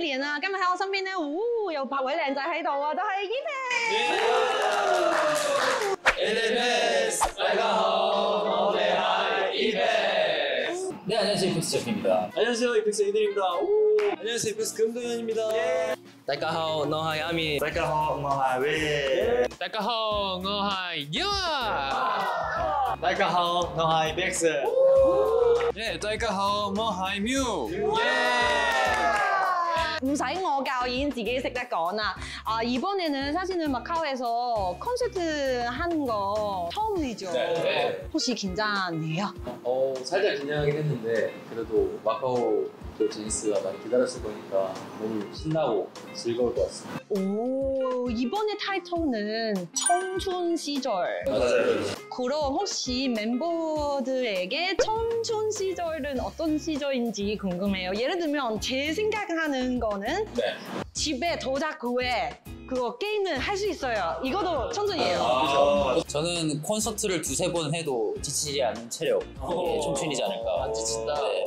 年啊，今日喺我身邊咧，有8位靚仔喺度啊，都係 EPEX。大家好，我哋係 EPEX。 네, 안녕하세요. 이펙스 제프입니다. 안녕하세요, 이펙스 이들입니다. 안녕하세요, 이펙스 금동현입니다. 大家好，我係阿咪。 大家好，我係 Will。 大家好，我係 Yuma。 大家好，我係 Bex。 大家好，我係 Mew。 唔使我教已經自己識得講啦。이번에는 사실은 마카오에서 콘서트 하는 거 처음이죠. 네. 혹시 긴장해요? 살짝 긴장하긴 했는데 그래도 마카오 또 제니스가 많이 기다렸을 거니까 너무 신나고 즐거울 것 같습니다. 오, 이번에 타이틀은 청춘 시절. 맞아요. 그럼 혹시 멤버들에게 청춘 시절은 어떤 시절인지 궁금해요. 예를 들면 제 생각하는 거는 네. 집에 도착 후에 그거 게임을 할 수 있어요. 이것도 청춘이에요. 저는 콘서트를 2-3번 해도 지치지 않는 체력. 이게 청춘이지 않을까. 안 지친다. 네.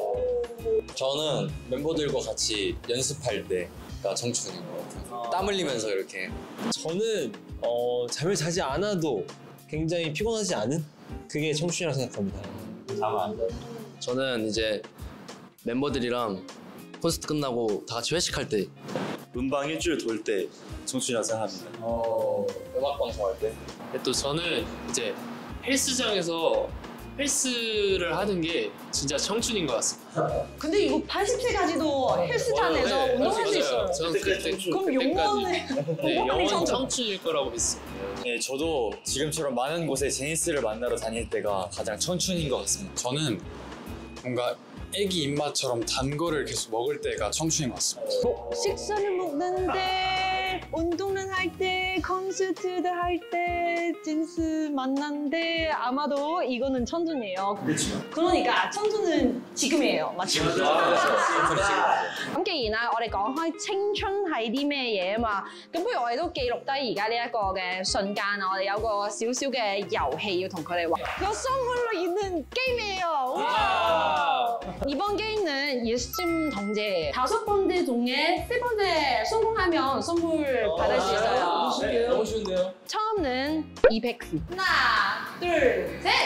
저는 멤버들과 같이 연습할 때가 청춘인 것 같아요. 땀 흘리면서 이렇게. 저는 잠을 자지 않아도 굉장히 피곤하지 않은 그게 청춘이라고 생각합니다. 잠을 안 자요. 저는 이제 멤버들이랑 콘서트 끝나고 다 같이 회식할 때 음방 일주일 돌 때 청춘이라고 생각합니다. 음악 방송할 때. 또 저는 이제 헬스장에서 헬스를 하는 게 진짜 청춘인 것 같습니다. 근데 이거 80세까지도 헬스장에서 운동할 수 있어요. 저는 그때 그럼 영원히 네, 영원 청춘. 청춘일 거라고 믿습니다. 네, 저도 지금처럼 많은 곳에 제니스를 만나러 다닐 때가 가장 청춘인 것 같습니다. 저는 뭔가 애기 입맛처럼 단 거를 계속 먹을 때가 청춘인 것 같습니다. 식사를 먹는데 운동을 할 때 콘서트를 할 때 진스 만났는데 아마도 이거는 청춘이에요. 그렇죠. 그러니까 청춘은 지금이에요. 맞죠?咁既然我哋講開青春係啲咩嘢啊嘛，咁不如我哋都記錄低而家呢一個嘅瞬間啊，我哋有個少少嘅遊戲要同佢哋玩。個선물로 있는 게임이에요. 와! 이번 게임은 예심 통제 5번째 중에 3번째 성공하면 선물 받을 수 있어요. 너무 쉬운데요? 처음은 이펙스. 하나, 둘, 셋.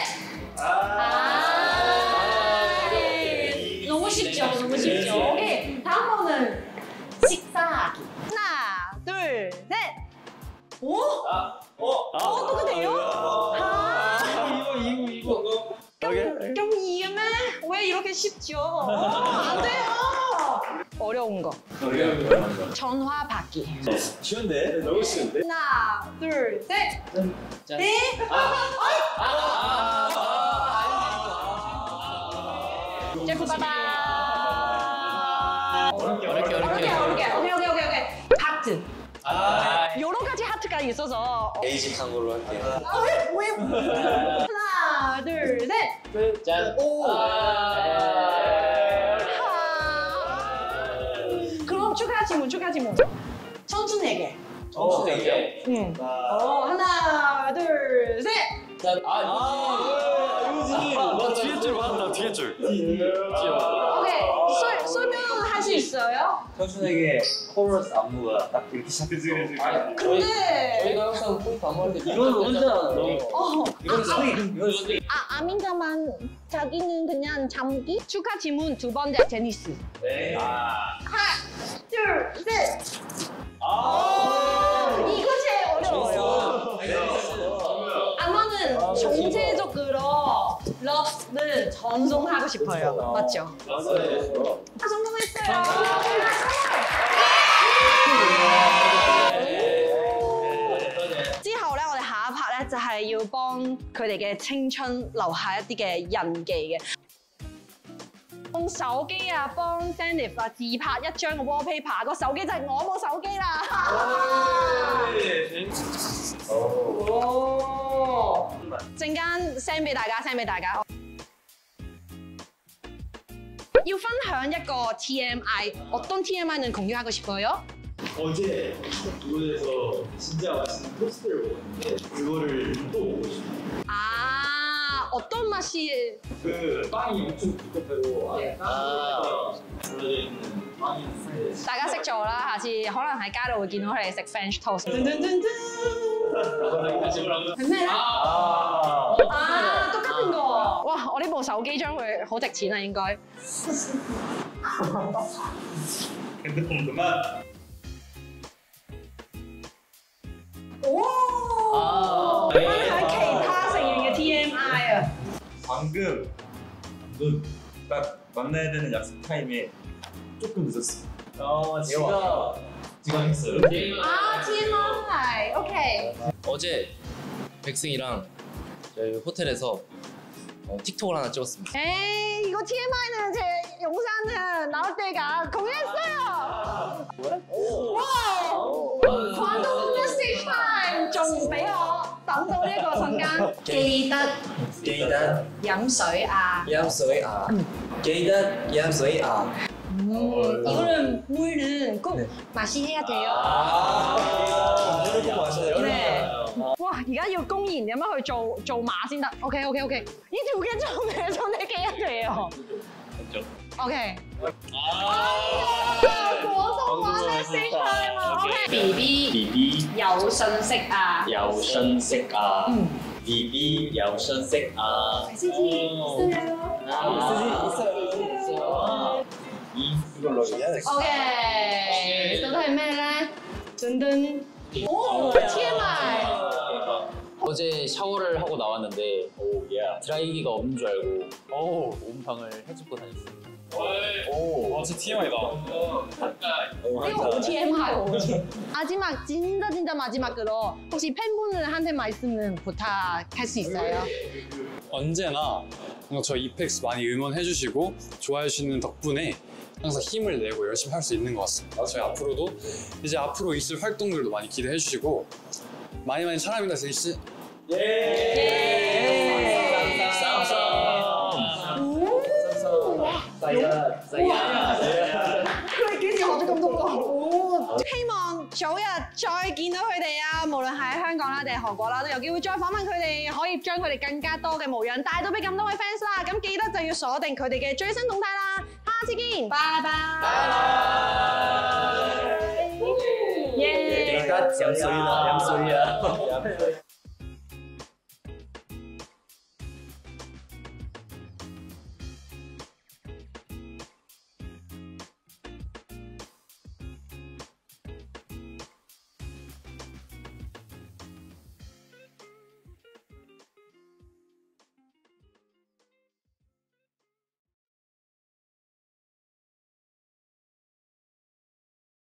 너무 쉽죠, 너무 쉽죠. 오케이, 다음 번은 식사하기. 하나, 둘, 셋. 오? 똑같아요? 이거. 좀 이해면 왜 이렇게 쉽죠? 안 돼요. 어려운 거. 전화 받기. 쉬운데? 너무 쉬운데? 하나, 둘, 셋. 네? 제프 바바. 어렵게. 오케이. 하트. 여러 가지 하트가 있어서. 베이직한 걸로 할게요. 왜? 하나, 둘, 셋. 짠! 그럼 추가 질문. 청춘에게. 청춘에게? 응. 하나, 둘, 셋. 짠! 이거지. 나 뒤에 줄 봤다, 뒤에 줄. 오케이. 설명할 수 있어요? 청춘에게 코러스 안무가 딱 이렇게 시작했어. 근데 저희가 항상 포인트 안무할 때 이건 혼자 하는데 이건 스윙. 아민가만 자기는 그냥 잠기? 추가 질문 2번째 제니스. 네. 하나, 둘, 셋. 이거 제일 어려워요. 아마는 전체적으로 러브를 전송하고 싶어요. 맞죠? 맞아요. 성공했어요. 之後咧，我哋下一 part 咧就係要幫佢哋嘅青春留下一啲嘅印記嘅。用手機啊，幫 Sandy 自拍一張嘅 wallpaper，個手機就係我部手機啦。陣間 send 俾大家。要分享一個 TMI， 어떤 TMI는 공유하고 싶어요? 어제 이곳에서 진짜 맛있는 토스트를 먹었는데 그거를 또 먹고 싶어요. 어떤 맛이? 그 빵이 엄청 두껍고 안에 가스가 올려져 있는 大家識做啦，下次可能喺街度會見到佢哋食 French toast。係咩咧？都跟個喎！哇！我呢部手機將會好值錢啊，應該。 핸드폰 그만. 오! 한其他成員嘅 TMI啊！ 방금 딱 만나야 되는 약속 타임에 조금 늦었어. 지금 했어요. 아 TMI OK。 어제 백승이랑 저희 호텔에서 틱톡을 하나 찍었습니다. 에이 이거 TMI는 제 영상은 나올 때가 공개했어요. 와! 광동 message time 仲唔俾我等到呢個瞬間？記得飲水啊！ 記得飲水啊！ 이거는 물은 꼭 마셔야 돼요. 네. 와, 而家要公然咁樣去做馬先得。OK。呢條嘅做咩？做你幾多嘢？OK。廣東話 message time 啊。OK。BB 有信息啊。 有信息啊！BB 有信息啊！ OK， 到底係咩咧？噔오 TMI。 어제 샤워를 하고 나왔는데 드라이기가 없는 줄 알고 온방을 해주고 다녔어요. 진짜 TMI다. 이거 오 TMI 오. 마지막 진짜 마지막으로 혹시 팬분들한테 말씀은 부탁할 수 있어요? 언제나 저 이펙스 많이 응원해주시고 좋아해주시는 덕분에 항상 힘을 내고 열심히 할 수 있는 것 같습니다. 저희 앞으로도 이제 앞으로 있을 활동들도 많이 기대해주시고 많이 사랑합니다, 세희 씨. 佢幾時學咗咁多個？希望早日再見到佢哋啊！無論喺香港啦定係韓國啦，都有機會再訪問佢哋，可以將佢哋更加多嘅模樣帶到俾咁多位 fans 啦。咁記得就要鎖定佢哋嘅最新動態啦！下次見，拜拜。 記得飲水啦，飲水啊！